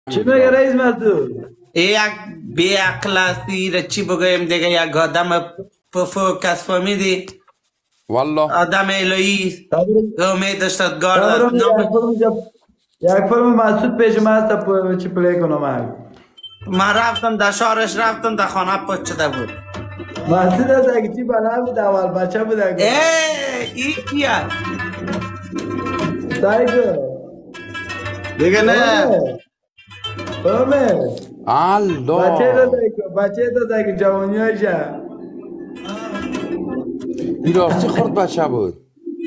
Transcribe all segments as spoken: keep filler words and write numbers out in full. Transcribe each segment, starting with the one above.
چی میگه رئیس مسعود؟ یک بی اقلاسی را چی بگویم دیگه، یک آدم پفو کس فهمیدی والله آدم الهی امید داشتد گارد صبرم یک فرم مسعود پیش ما هست چی پلی کنم. من رفتم در شهرش، رفتم در خانه پشت شده بود. مسعود از اگه چی بنا بود اول بچه بود اگه ای این کیا سایگو دیگه نه فهمه الله بچه داده بچه داده که جوانی هایشه این راستی خورد بچه بود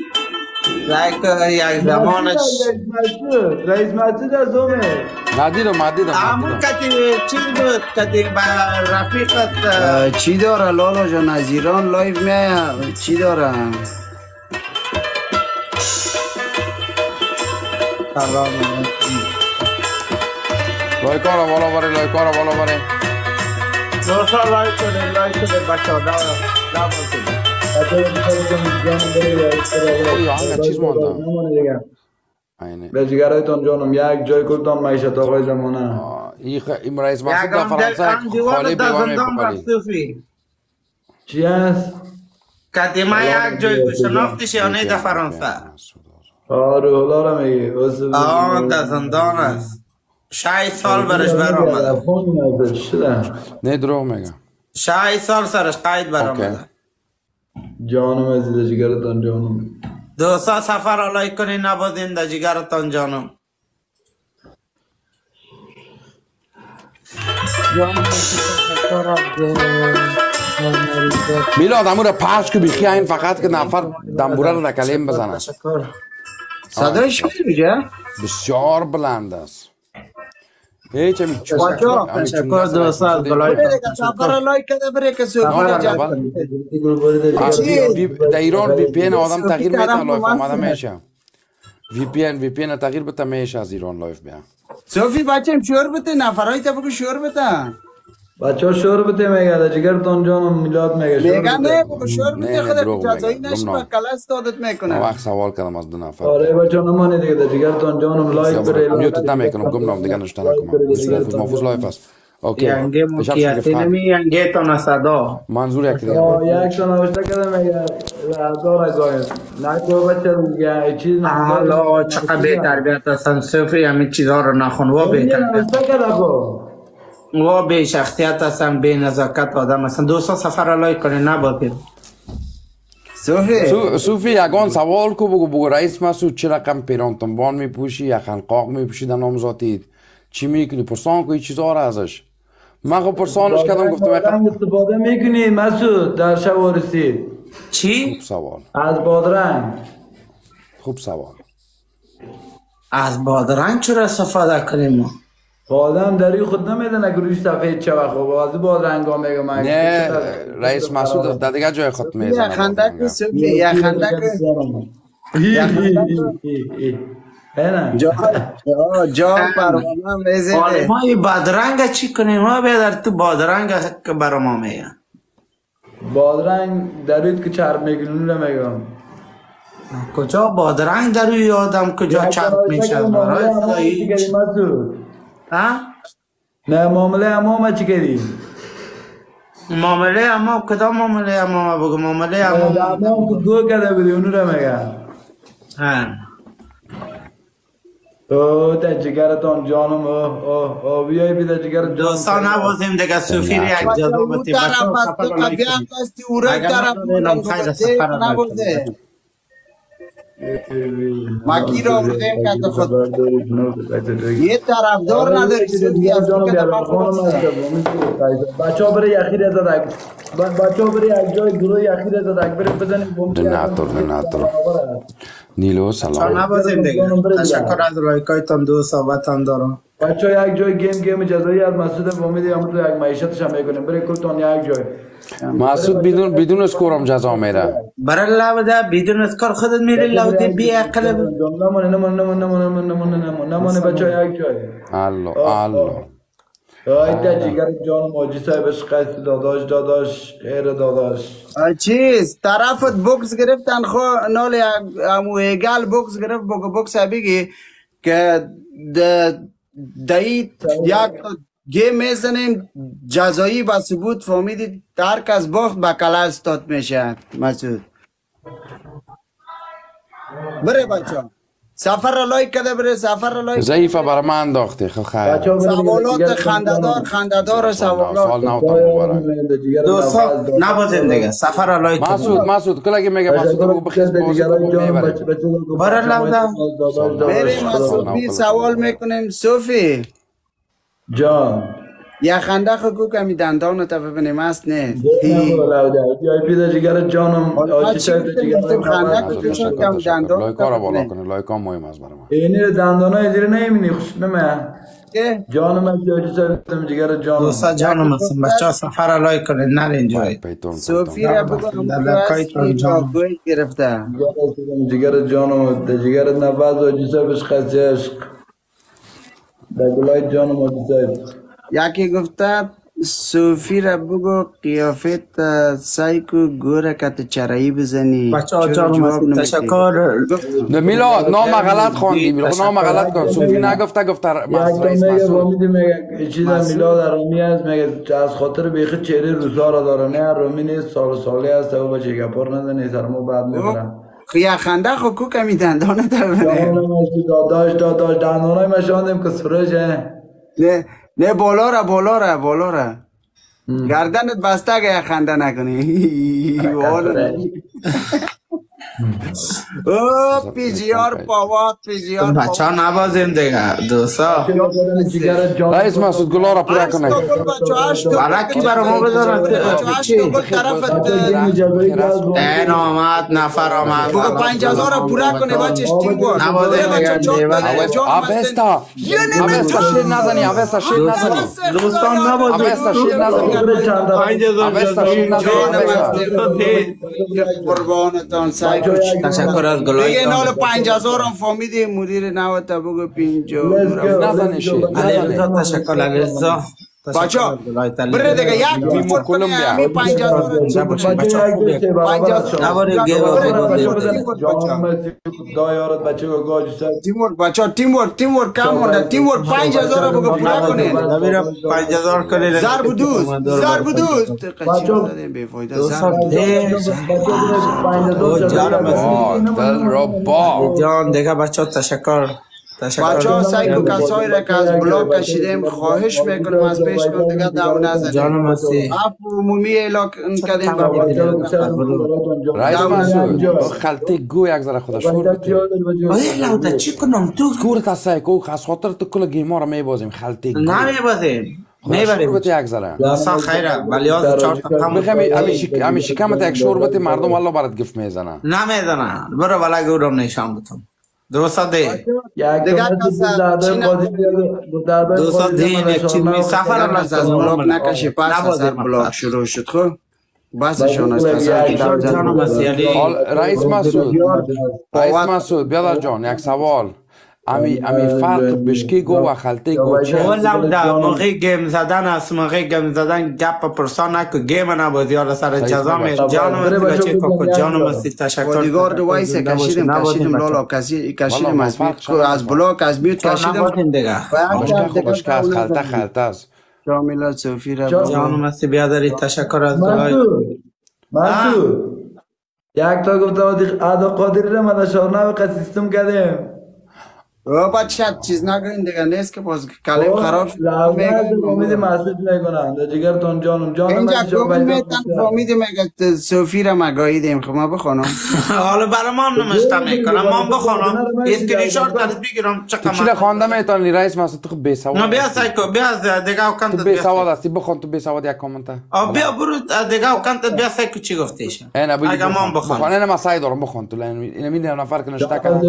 یک زمانش رئیس مسعود از اومه ندیدم ندیدم همون کتی چیز بود، کتی با رفیقت چی داره لالا جان؟ از ایران لایو میای چی داره؟ سلام لایکارا بالا بره لایکارا بالا بره دوستا لایک کنه لایک کنه بچه ها دعوت کنه اوه همه چیز ماندم اینه به جگرایتان جانم یک جای کلتان معیشت آقای زمانه این رئیس مسعود در فرانسه خالی بیوه میپکالی چی هست؟ کتی ما یک جای شناختیش یا نه در فرانسه آره حالا را میگی آه در زندان است شای سال برش برآمده نه دروغ میگم شای سال سرش قید برآمده جانم عزیز جگرتان جانم دوستا سفر را لایک کنی نبودین در جگرتان جانم میلاد امو را پخش که بیخی این فقط که نفر دنبوره را کلیم بزنه صدایش میگه؟ بسیار بلند است هیچ همی بچه تشکر دوستا از بلای سفر لایک کرده بره که سوفی در ایران وی پی این آدم تغییر میده لایف آمده میشه وی پی این وی پی این تغییر بده میشه از ایران لایف بیا سوفی بچه هم شور بده نفرهای تا بگو شور بده بچه ها شور بده میگه در جگرتان جانم میلاد میگه شور میگه بده نه بگو شور بده خود جزایی نشی با کلاس دادت میکنه وقت سوال کردم از دو نفر آره بچه ها نمانی دیگه در جگرتان جانم لایک بره میوتت نمیکنم گمنام دیگه نشته نکنم محفوظ محفوظ لایف است اوکی ینگه مکیاتی نمی ینگه تا نصدا منظور یک دیگه یک تا نوشته کده میگه هزار اگایم نکو بچه دیگه چیز حالا چقدر به تربیت هستن صفری همین چیزها رو نخون و به تربیت و به شخصیت هستن به نزاکت آدم هستن دوستا سفر را لایک کنی نباید صوفی صوفی یگان سوال کو بگو بگو رئیس مسعود چه رقم پیران تنبان میپوشی یا خنقاق میپوشی در نامزادیت چی میکنی پرسان کو این چیزها را ازش من خب پرسانش کردم گفتم بادرنگ استفاده میکنی مسعود در شب ورسی چی؟ خوب سوال از بادرنگ خوب سوال از بادرنگ چرا استفاده کنیم ما؟ آدم داری خود نمیدونه که روش سفید چه و خوب از بادرنگ ها میگم نه رئیس مسعود در دیگه جای خود میزنه یا خندک صوفی یا خندک جا برامه میزنه ما این بادرنگ چی کنیم ما بیادر تو بادرنگ که برا ما میگه بادرنگ دارید که چرب میکنون نمیگم کجا بادرنگ در روی آدم کجا چرب میشه ها؟ نه معامله امام چی کردی؟ معامله امام کدام معامله امام بگو معامله امام امام که گو کرده بودی اونو رو میگم ها اوه تا جگرتان جانم اوه اوه اوه بیایی بی تا جگرتان دوستان نبازیم دیگه صوفی رو یک جدا بطیم طرف است تو قبیان هستی اورای طرف نبوده مکی را بردیم که خود یه طرف دار نداری صوفی از تو که بچه ها بره یخی رزا دک بچه ها بره یک جای گروه یخی رزا دک بره بزنیم دناتور دناتور نیلو سلام نبازیم دیگه تشکر از لایکایتان دو صحبتان دارم بچه ها یک جای گیم گیم جزایی از مسعود فامیدی هم تو یک معیشتش هم میکنیم بره کلتان یک جای مسعود بدون بدون اسکورم جزا میره برای لوده بدون اسکار خودت میره لوده بی عقل نمونه نمونه نمونه نمونه نمونه نمونه نمونه بچه ها یک جای الله الله آی تا جگر جان موجی صاحبش قصد داداش داداش ایر داداش چیز طرفت بوکس گرفتن خو نال امو ایگل بوکس گرفت بوکس بگی که دایی یک گیم میزنیم جزایی با ثبوت فهمیدید هر کس باخت به کلا استاد میشه مسعود بره بچه سفر را لایک کده بره سفر را لایک ضعیفه برای من انداخته خب خیر سوالات خنددار خنددار سوالات سوال نوتم مبارک دوستان نبازیم دیگه سفر را لایک کنید مسعود مسعود کلا که میگه مسعود بگو بخیز بازی کنم میبره برای لودا بریم صوفی سوال میکنیم صوفی جان یا خنده خو کمی دندان تا ببینیم است نه بیای پیدا جگر جانم آجی چی گفتیم خنده کشون کم دندان لایک ها را بالا کنه لایک ها مهم است برای من اینی دندان های زیر نمیبینی خوش نمه جانم آجی سایدم جگر جانم دوستا جانم هستم بچه ها سفر را لایک کنید نرین جایی پیتون صوفی را بگو گوی گرفته جگر جانم جگر نفذ آجی سایبش خسی عشق بگولای جانم آجی سایب یکی گفته صوفی را بگو قیافت سایکو گوره کت چرایی بزنی بچه ها جانم هستم تشکر میلاد نام غلط خواندی میلاد نام غلط کن صوفی نگفته گفته رئیس مسعود میگه چیزا میلاد رومی است میگه از خاطر بیخ چهره روزا را داره نه رومی نیست سال سالی است و بچه گپار نزنه سر ما بعد میبرم خیلی خنده خو کو کمی دندانه در داداش داداش دندانای ما شاندیم که سرشه نه نه بالا را بالا را بالا را گردنت بسته که خنده نکنی او پی جی آر پاوات پی جی آر بچه ها نبازیم دیگه دوستا رئیس مسعود گلا را پورا کنه برکی برای ما بذارن این آمد نفر آمد بگو پنج هزار را پورا کنه بچهش تیم بود نبازیم دیگه اوستا اوستا شیر نزنی اوستا شیر نزنی دوستان نبازیم اوستا شیر نزنی اوستا شیر نزنی قربانتان سعی تشکر از گلای دیگه نال پنج هزار هم فامیدی مدیر نوتا بگو پینجا نزنی شیر علیرضا تشکر علیرضا بچه بره دیگه یک میمو کلمبیا می پنج هزار دایارت بچه که گاجی سر تیم ورک بچه تیم ورک تیم ورک کم مونده تیم ورک پنج هزار بگو پورا کنین پنج هزار کنین ضرب دوست ضرب دوست قچی دادیم بی فایده ضرب دل رو با جان دیگه بچه تشکر بچه ها سعی که کسایی را که از بلاک کشیدیم خواهش میکنم از پیش کن دیگه دو نزنیم جانم هستی اپ عمومی اعلان کردیم رئیس مسعود خلطه گو یک ذره خودش شور بکی آره لوده چی کنم تو کورت از سایکو از خاطر تو کل گیما را میبازیم خلطه گو نمیبازیم شوربت میبریم یک ذره داستا خیره ولی از چهار تا کم بخمی امی شکمت یک شوربت مردم الله برات گفت میزنن نمیزنن برو ولی گورم نشان بتم دوستا ده دیگه دوستا ده یک چیز می سفر را از بلاک نکشی پس از بلاک شروع شد خب بسشان است کسایی که در جانم هستی علی رئیس مسعود رئیس مسعود بیادر جان یک سوال امی امی فرق بشکی گو و خلطه گو چه؟ والا در موقع گیم زدن است موقع گیم زدن گپ پرسان نکو گیم نبود یا سر جزا می جانم هستی بچه کوکو جانم هستی تشکر بادیگارد وایس کشیدیم کشیدیم لالا کسی کشیدیم از بیت از بلاک از بیت کشیدیم نبودیم دیگه بشکه خوب بشکه از خلطه خلطه است شامل صوفی را جانم هستی بیادری تشکر از دلای مسعود یک تا گفتم ادا قادری را مدشار نوی سیستم کردیم او بچه چیز نگرین دیگه نیست که باز کلیم خراب شد فامیدی مسعود میکنن در جگرتون جانم جانم اینجا گوگل میتن فامیدی میگه صوفی را مگاهیدیم خب ما بخونم حالا برای ما هم نمشته میکنم ما هم بخونم اسکرین شات درست بگیرم تو چی را خوانده میتونی رئیس مسعود تو بی سواد نه بیا سایکو بیا دیگه او کنت تو بی سواد هستی بخون تو بی سواد یک کامنت بیا برو دیگه او کنت بیا سایکو چی گفتیش اگه ما هم بخون بخون اینم سعی دارم بخون تو اینم این نفر که نشته کنه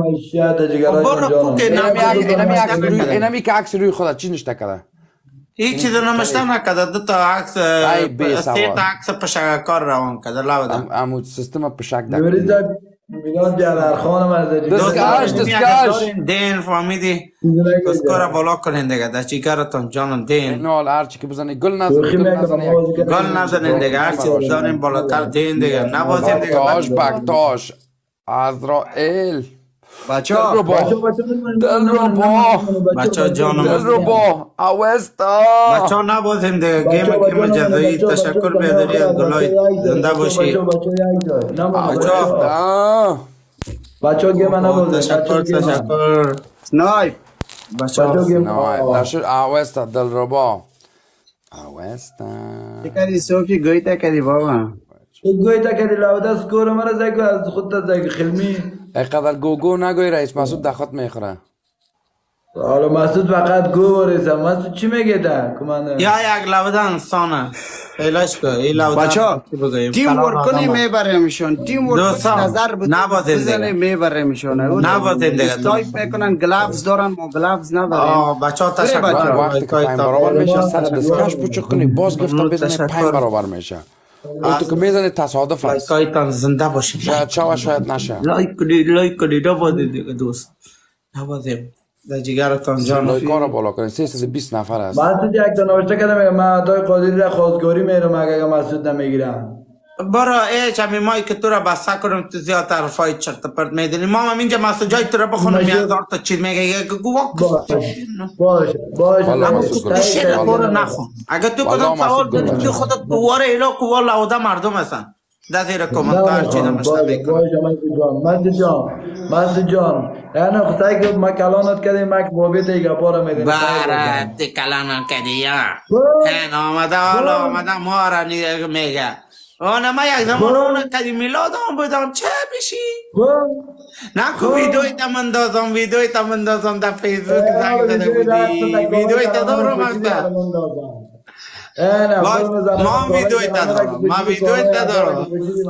اینمی که عکس روی خودت چی نشته کرده هیچ چیز نمشته نکده دو تا عکس سه تا عکس پشکار روان کده لاوده امو سیستم پشک دکت میلاد جلال خانم از دستگاش دستگاش دین فهمیدی دستگاه را بالا کنین دیگه در چی کارتون جانم دین نال هرچی که بزنی گل نزنی گل نزنین دیگه هرچی بزنین بالاتر دین دیگه نبازین دیگه تاش بک تاش عزرائیل بچه دل رو با دل رو با بچه ها جانم دل رو با اوستا بچه ها نبازیم دیگه گیم گیم جزایی تشکر بیادری از گلای زنده باشی بچه اوستا بچه ها گیم نبازه تشکر تشکر سنایپ بچه ها نه نشد اوستا دل رو با اوستا چه کردی صوفی گویتا کردی بابا گوی تا کدی لاوده سکور مرا زگو از خود تا زگو خلمی اینقدر گوگو نگوی رئیس مسعود دخوت میخوره حالا مسعود فقط گو بریزه مسعود چی میگه ده کمانده یا یک لوده انسانه ایلاش که این لوده بچه ها تیم ورک کنی میبرمشون تیم ورک دوستان، نظر نبازیم دیگه. بزنی میبرمشون نبازیم دیگه. استایپ میکنن گلافز دارن ما گلافز نداریم آه بچه ها بچه. تشکر وقتی که پنج برابر میشه سر دستکش پوچک کنی باز گفتم بزنی پنج برابر میشه اون تو که میزنی تصادف است لایکایتان زنده باشید شاید شوه شاید نشه لایک کنید لایک کنید نبازید دیگه دوست نبازیم در جگرتان جان لایکا رو بالا کنی سیصد و بیست نفر هست مسعود یک تا نوشته کده میگه من عطای قادری را خواستگاری میرم اگه مسعود نمیگیرم برا ایچ همی مایی که تو را بسته کنم تو زیاد طرفای چرت پرت میدونی ما هم اینجا مسعود جای تو را بخونم یه هزار تا چیز میگه یک گواه باش باش والا اما مسعود تو گلش. شیر خور نخون اگه تو والا کدام مسعود سوال داری گلش. تو خودت قوار ایلا قوار لعوده مردم هستن در زیر کومنتار چیزا مشته بکن باش مسعود جان مسعود جان یعنی خدای که ما کلانت کردیم ما که بابیت ایگا پارا میدیم بارت کلانم کدی یا این آمده حالا آمده ما را میگه اون ما یک زمان اون کدی میلاد هم بودم چه بشی نکو ویدیوی تا من دازم ویدیوی تا من دازم در فیسبوک زنگ زده بودی ویدیوی تا دارم اکتا ما ویدیوی تا دارم ما ویدیوی تا دارم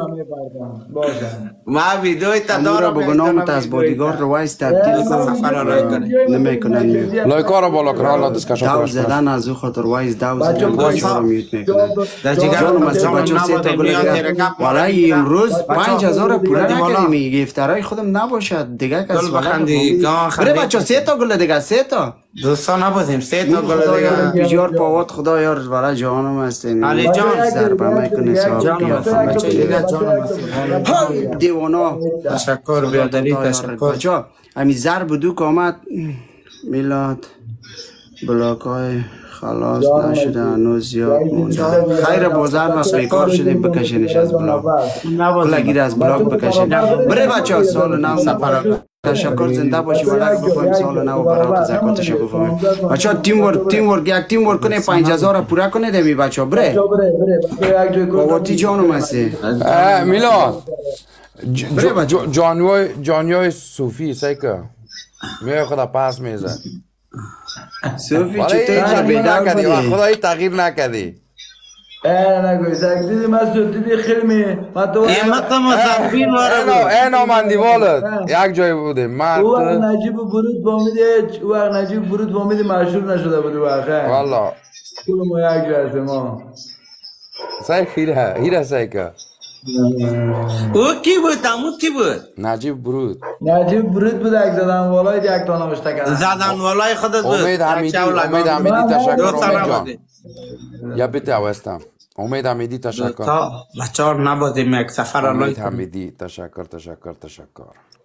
ما ویدیوی تا امورا دارم بگنامت از بادیگار رو وایس تبدیل سفر را کنی نمیکنن لایکا رو بالا کن حالا دسکشن دو کنش زدن از او خاطر وایس دو زدن بچه، بچه رو میوت میکنن در جانم جگرتان از جانم بچه سه تا نباده گل میاد دیگه والای امروز پنج هزار پوله نکردیم گفترهای خودم نباشد دیگه کس گل بخندی گان بره خندی بچه سه تا گل دیگه سه تا دوستان نبازیم سه تا گل خدا یار دیگه بیجار پاوات خدا یار برای جانم هستین علی جان ضربه میکنه صاحب جانم هستم بچه دیگه جانم هستم های دیوانا تشکر بیادری تشکر بچه همی ضرب دو که آمد میلاد بلاک های خلاص نشده هنوز زیاد مونده خیر بازار وقت بیکار شدیم بکشینش از بلاک کلگیر از بلاک بکشین بره بچه ها سال نو سفر تشکر زنده باشی ولک بفهمیم سال نو برات زکاتشو بفهمیم بچه ها تیم ورک تیم ورک یک تیم ورک کنه پنج هزار پورا کنه دمی بچه ها بره باباتی جانم هستی اه، میلاد ج- بره بچه. ج- جانیوی جانیوی صوفی سیکه میای خدا پس میزه صوفی ولی چطور تغییر بیدار نکردی و بودی خدایی تغییر نکردی اه نگوی سگ دیدی مسعود دیدی خیلی ما تو احمد مزربین اینو وارد اینو من دیوالت یک جای بوده من او وقت تو نجیب برود فامیدی او وقت نجیب برود فامیدی مشهور نشده بود واقعا والا کل ما یک جای هستیم ما سای خیره هیره سیکه او کی بود امو کی بود نجیب برود نجیب برود بود یک زدن والای یک تا نوشته کردن زدن والای خودت بود امید حمیدی بچه و لگان. امید حمیدی تشکر دوستان امید جان نبازیم یا بیت اوستم امید حمیدی تشکر تا بچه ها نبازیم یک سفر را امید لایک کنیم. حمیدی تشکر تشکر تشکر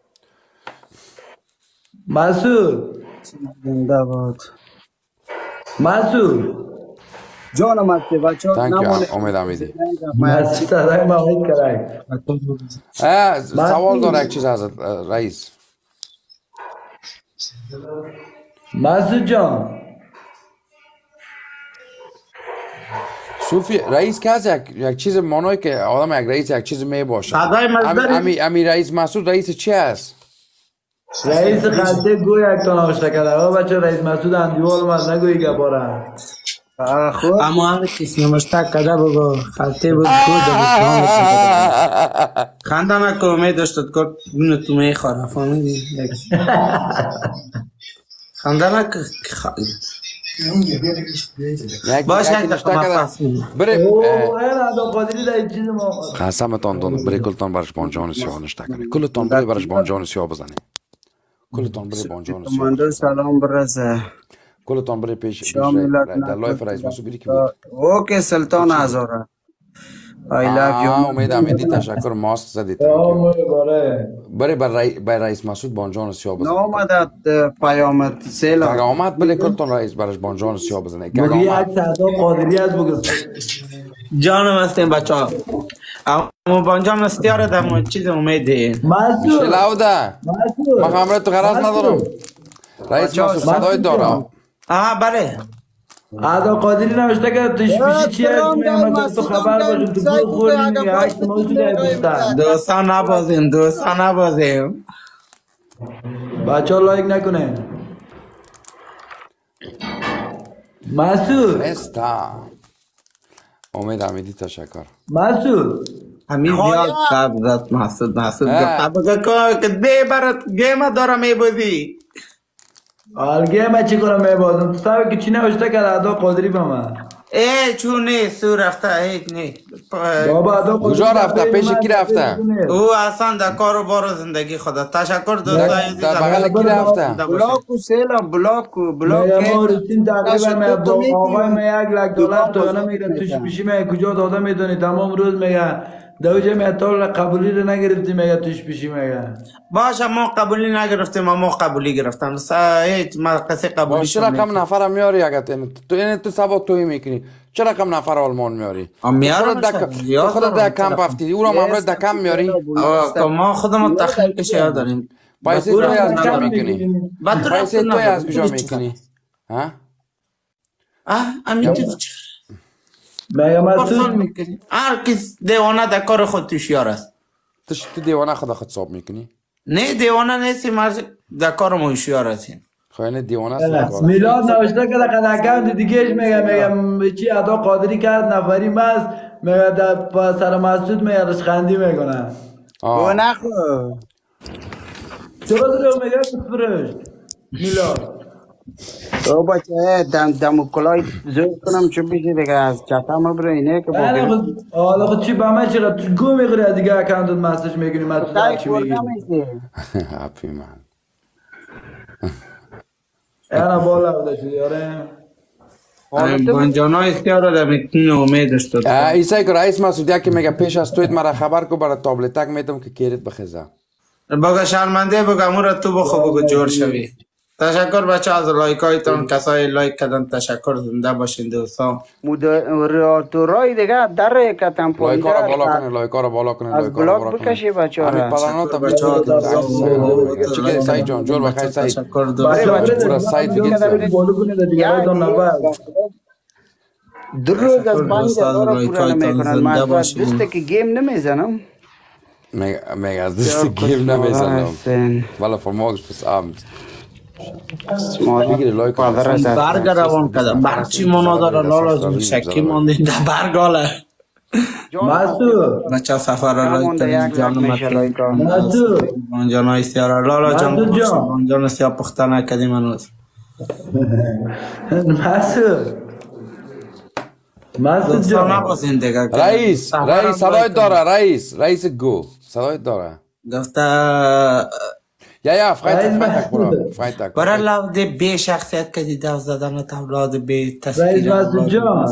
مسعود زنده باد مسعود جانم هستی بچه ها تhank you امید حمیدی مسعود صدای ما هید کرک اه، سوال داره یک چیز از رئیس مسعود جان صوفی رئیس که از یک یک چیز مانایی که آدم یک رئیس یک چیز می باشه صدای مزدری. امی امی رئیس مسعود رئیس چی است رئیس خلطه گو یک تا نوشته کرده آقا بچه رئیس مسعود اندیوال من نگویی که باره خوب اما هر کسی نمشته کده بگو خلطه بود گود خنده نکو امید داشتد که اون تو میخواره فهمیدی خنده نکو یک باشه یک یک نشته دقیقه کده. پس می‌دم. بره او اه، این ادا قادری در این چیز ما قسمتان دادم بره کلتان برش بانجان سیاه نشته کنی کلتان بره برش بانجان سیاه بزنی کلتان بره بانجان سیاه کماندر سلام برسه کلتان بره پیش پیش شام میلاد رئیس- در لایف رئیس مسعود بری که بود اوکی سلطان هزاره I love you. آه امید امیدی تشکر ماسک زدی بری بر رئیس مسعود بانجان سیاه بزنه نامدد پیامت سیلا آمد بله کلتون رئیس برش بانجان سیاه بزنه بگی یک صدا قادری از بگز جانم هستیم بچه ها اما بانجان استیاره در چیز امیده مسعود شلاوده من خمره تو غرض ندارم رئیس مسعود صدای دارم آها بله ادا قادری نوشته که تش پیشی چیه تو خبر باشیم تو گل خوردیم یا عکس موضوع گفتن دوستان نبازیم دوستان نبازیم بچه ها لایک نکنه مسعود استا امید امیدی تشکر مسعود همین زیاد قبضت محسود محسود گفت که ده برات گیمه دارم میبودی آلگه من چی کنم میبازم تو سبب که چی نوشته که ادا قادری به من ای چون نیست او رفته هیچ نیست بابا ادا قادری کجا رفته پیش کی رفته او اصلا در کار و بار زندگی خدا تشکر دوستای در بغل کی رفته بلاکو سیلا بلاکو بلاک میگم ما رسیم تقریبا من با آقای من یک لک دلار تو نمیگم توش پیشی من کجا داده میدونی تمام روز میگه دوجه میتال قبولی رو نگرفتی میگه توش پیشی میگه باشه ما قبولی نگرفتیم ما قبولی گرفتم هیچ ما کسی قبولی باشه رقم نفر میاری اگه تو این تو سبا توی میکنی چه رقم نفر آلمان میاری میارم تو خودت در کمپ هفتی او را امروز در کم میاری ما خودمون تخلیقش یاد داریم پیسه توی از کجا میکنی پیسه توی از کجا میکنی ها اه امیتی میگه مسعود هر کس دیوانه در کار خود توشیار است تو دیوانه خدا خود صاب میکنی نه دیوانه نیستیم هر در کار ما هوشیار هستیم خواهی دیوانه است میلاد نوشته که در اکانت دیگهش میگه میگه چی ادا قادری کرد نفری مست میگه در سر مسعود میگه رشخندی میکنه او نخو چرا دارو میگه بسپرشت میلاد او بچه دم دمو کلای زور کنم چون بیشی دیگه از چطم برو اینه که بگیم حالا خود چی با من چرا تو گو میگوری دیگه اکانتت مسج میگیری مسعود هر چی میگی اپی من اینا بالا بوده شدی آره بانجانا اختیار را میتونی امیدش داد ایسای که رئیس مسعود که میگه پیش از تویت مرا خبر کو برای تابلتک میتونم که کیریت بخیزه بگه شرمنده بگه امورا تو بخو بگو جور شوی تشکر بچه از لایک هایتان کسای لایک کردن تشکر زنده باشین دوستان مودراتورای دیگه در کتن پایین لایک ها را بالا کنه لایک ها را بالا کنه از بلاک بکشی بچه ها را پلانات بچه ها چیکه سعید جان جور بخیر سعید تشکر دوستان پورا سعید دیگه در روز از پنج دلار پورا نمیکنن من دوسته که گیم نمیزنم میگه از دست گیم نمیزنم والا فرماگش پس آمد بگیری لایک برگ روان کده برچی مانا داره لالا جون شکی ماندیم در برگاله مسعود بچه سفر را لایک کنیم جانم مسعود بانجان های سیاره لالا جان بانجان سیاه پخته نکدیم هنوز مسعود مسعود دوستان جان نبازین دیگه رئیس رئیس صدای داره رئیس رئیس گو صدای داره گفته یا یا فایت تک برو فایت تک برای لحظه بی شخصیت که دیده زدن تبلاد بی تصویر رئیس مسعود جان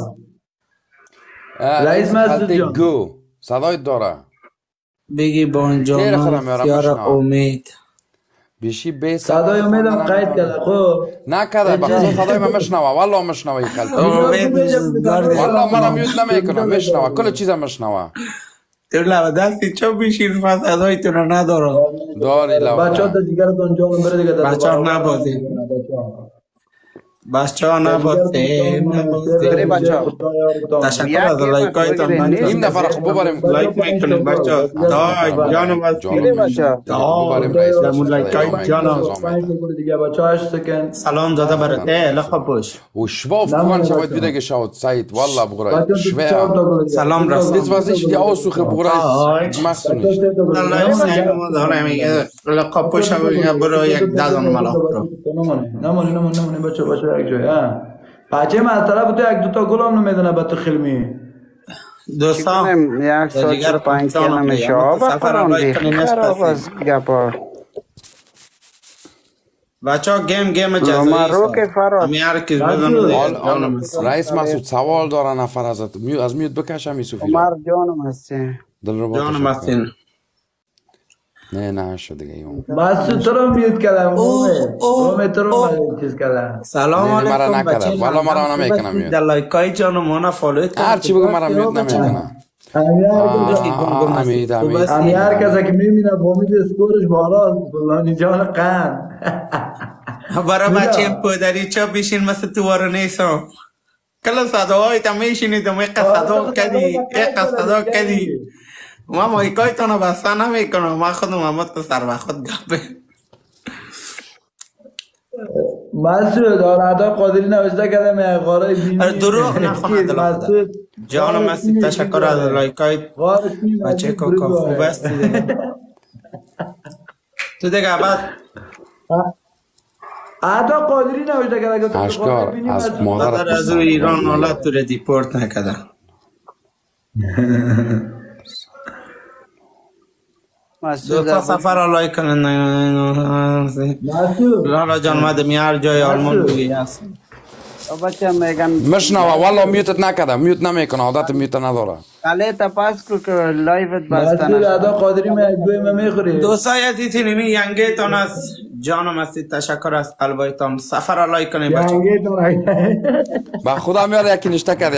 رئیس مسعود جان گو صدای داره بگی بانجان سیار امید بیشی بی صدای امیدم قید کرده خب نکده بخصوص صدای من مشنوه والله مشنوه این خلطه امید والله من میوت نمیکنم مشنوه کل چیزم مشنوه تو لبه دستی چون بیشین فاس ازای تو رو ندارم داری لبه بچه ها تا دیگرتون جانم بره دیگه بچه ها نبازیم بچه ها نبازیم بره بچه ها تشکر از لایک هایتان این دفعه خوب ببریم لایک میکنیم بچه ها دا جانم از بره بچه ها ببریم رئیس لایک های جانم سلام داده برات ای لخوا پوش وشواف كمان شويت فيديو شاوت سعيد والله بغرا شوية سلام راست ديس واسيش دي اوسخ بغرا ما سنش الله يسلمك داره میگه لخوا پوش برو یک دادن ملاق برو نمونی نمونی نمونی بچه بچه یک جای ها بچه من از طرف تو یک دوتا گل هم نمیدونه به تو خیلمی دوستان یک ساعت پنج که نمیشه آبا فرانده خراب از گپا بچه ها گیم گیم ما جزایی رو که فراد میاره که بدون حال حال رئیس مسعود سوال داره نفر ازت میو- از میوت بکشم این صوفی عمر جانم هستی دل رو جان مستین نه نه شد دیگه اون مسعود تو رو میوت کردم اوه، مومه اوه، مومه تو رو اوه. من چیز کردم سلام نه، مرا علیکم نکرده. بچه والا مرا نمیکنم میاد. در لایکای جان مانا فالویت هر چی بگو مرا میوت نمیکنه همین هر آه، امید امید همین هر کسی که میبینه با امید اسکورش بالا فلانی جان قند برای میلا. بچه پدری چا بیشین مثل تو وارو نیستم کلا صداهای تا میشینید و یک صدا کدی یک صدا کدی ما مایکای تانو بسته نمیکنم ما خودم همت تو سر و خود گپه مسعود آرادا قادری نوشته کردم یه غاره بینی آره، دروغ نخونه دل خدا. مسعود جان مسی تشکر از لایکای بچه کوکا خوب است دیگه. تو دیگه بعد آرادا قادری نوشته کردم که تو اشکار، غاره بینی از مسعود. مادر مادر از او ایران حالت تو رو دیپورت نکده مسعود دوستا سفر را لایک کنن مسعود لالا جان مده میار جای آلمان بگی هست بچه میگن مشنوه والا میوتت نکرده میوت نمیکنه عادت میوت نداره کله تپاس کو که لایوت بسته مسعود نشد آرادا قادری من دوی من میخوری دوستا یادیتین اینی ینگه تان از جانم هستی تشکر از قلبایتان سفر را لایک کنی بچه جنگی تو رای با خدا میاد یکی نشته کرده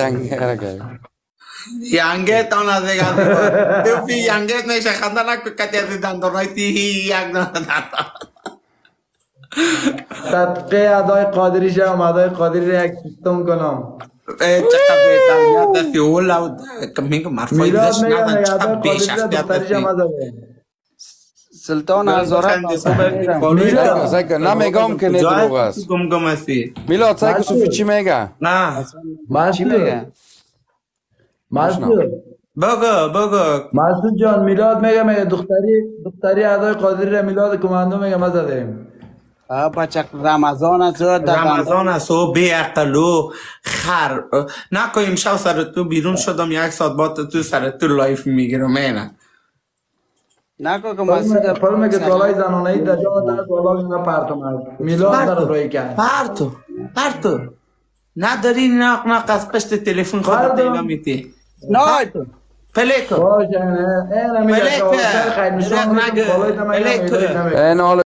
ینگه تان از دیگه تو فی ینگه نیشه خنده نکو کتی از دندانای تی یک دندان صدقه ادای قادری شم ادای قادری را یک سیستم کنم چقدر بهتر دستی اولا میگم مرفای میلاد دشت میگم ندن ادای چقدر قادری را بیشخصیت دختری دستی شم ادای سلطان هزاره میلاد سعی کن نمیگم که نه دروغ است گم گم هستی میلاد سعی کن صوفی چی میگه نه چی مسعود میگه مسعود بگو بگو مسعود جان میلاد میگه میگه دختری دختری ادای قادری را میلاد کماندو میگه ما زدیم بچه رمضان است رمضان است و بی عقلو خر نکو امشب سر تو بیرون شدم یک ساعت بعد تو سر تو لایف میگیرم اینه نکو که مسعود فرمه که سوالای زنانه ای در جامعه در سوالای اینا پرتم هست میلاد در روی کرد پرتو پرتو نداری نق نق از پشت تلفن خودت پرتو. اینا میتی سنایپ پلیکو باشه نه اینه میگه پلیکو که خیلی نشون نگه میگه بالای نمیگه پلیکو این حال